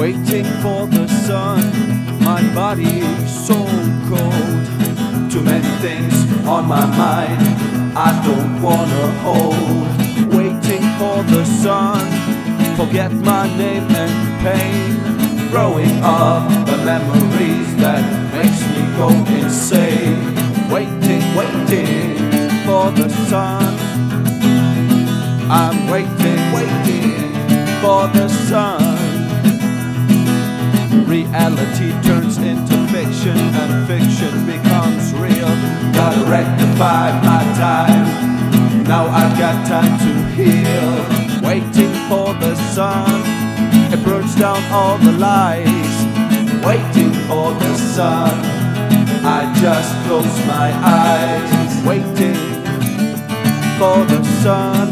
waiting for the sun. My body so cold. Too many things on my mind I don't wanna hold. Waiting for the sun, forget my name and pain. Growing up, the memories that makes me go insane. Waiting for the sun. I'm waiting for the sun. Reality turns into fiction and fiction becomes real. Gotta rectify my time. Now I've got time to heal. Waiting for the sun, it burns down all the lies. Waiting for the sun, I just close my eyes. Waiting for the sun,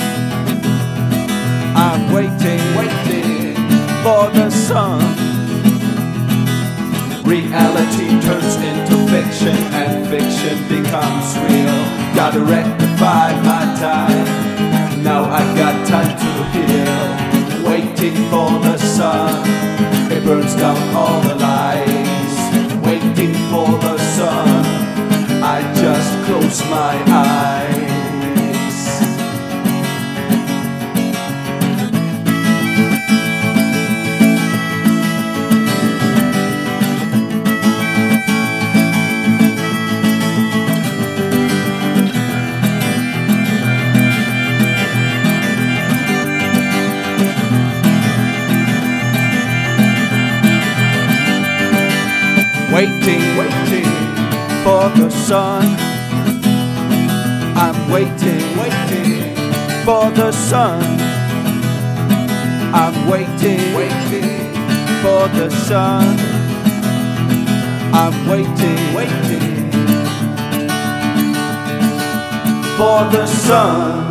I'm waiting for the sun. Reality turns into fiction and fiction becomes real. Gotta rectify my time. Now I've got time to heal. Waiting for the sun, it burns down all the lies. Waiting for the sun, I just close my eyes. Waiting for the sun. I'm waiting for the sun. I'm waiting for the sun. I'm waiting for the sun.